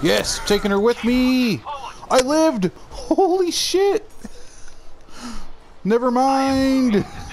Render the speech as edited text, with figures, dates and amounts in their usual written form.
Yes, taking her with me. I lived. Holy shit. Never mind.